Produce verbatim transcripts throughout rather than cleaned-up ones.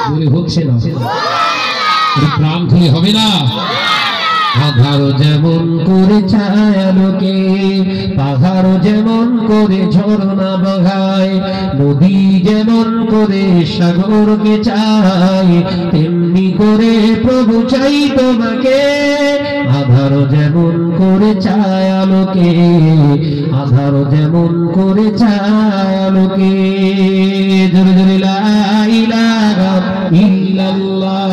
হচ্ছে না, প্রাণ খুলে হবে না। আধার যেমন করে ছায়ালোকে, পাহাড় যেমন করে ঝর্ণা বগায়, নদী যেমন করে সাগরকে চায়, তেমনি করে প্রভু চাই তোমাকে। আধার যেমন করে ছায়ালোকে, আধার যেমন করে ছায়ালোকে। জোরে জোরে লা ইলাহা ইল্লাল্লাহ।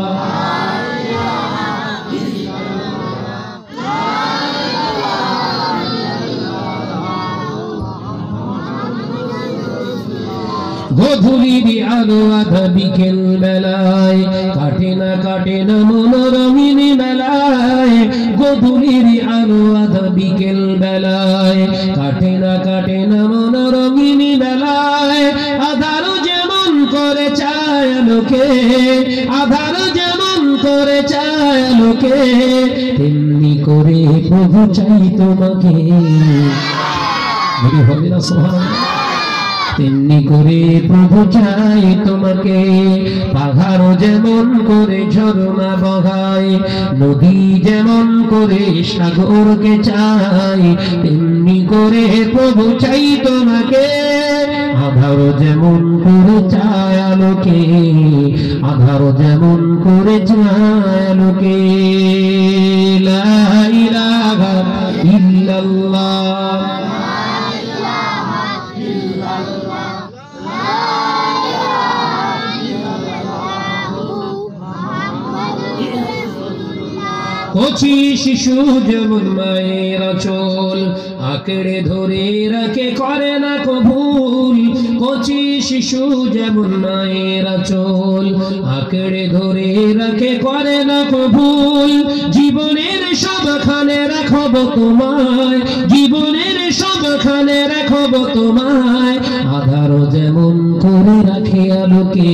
গধূলির আলো আধা বিকেল বেলায়, কাটে না কাটে না মনোরঙিন বেলায়। গধূলির আলো আধা বিকেল বেলায়, কাটে না কাটে না মনোরঙিন বেলায়। আধার যেমন করে ছায়ালোকে, আধার যেমন করে ছায়ালোকে, তেমনি করে প্রভু চাই তোমাকে। বলি হবে না সুবহানাল্লাহ। তেমনি করে প্রভু চাই তোমাকে। পাহাড় যেমন করে ঝর্ণা বগায়, নদী যেমন করে সাগরকে চাই, তেমনি করে প্রভু চাই তোমাকে। আধার যেমন করে ছায়ালোকে, আধার যেমন করে ছায়ালোকে। লা ইলাহা ইল্লাল্লাহ। কচি শিশু যেমন মায়ের আঁচল আঁকড়ে ধরে রাখে, করে না কবুল। কচি শিশু যেমন মায়ের আঁচল আঁকড়ে ধরে রাখে, করে না কবুল। জীবনের সবখানে রাখব তোমায়, জীবনের সবখানে রাখব তোমায়। আধার যেমন করে রাখে আলোকে।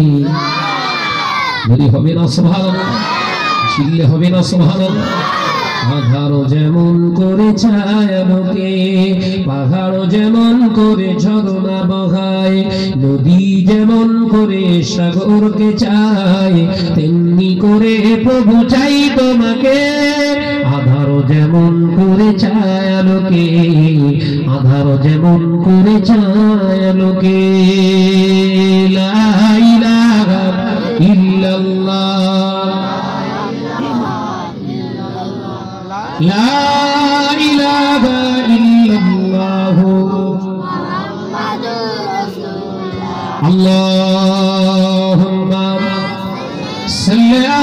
বলি হবে না সুবহানাল্লাহ, চিল্লে হবে না সুবহানাল্লাহ। আধার যেমন করে ছায়ালোকে, পাহাড় যেমন করে ঝর্ণা বগায়, নদী যেমন করে সাগরকে চায়, তেমনি করে প্রভু চাই তোমাকে। আধার যেমন করে ছায়ালোকে, আধার যেমন করে ছায়ালোকে। লা ইলাহা ইল্লাল্লাহ। লা ইলাহা ইল্লাল্লাহ। আল্লাহুম্মা সাল্লি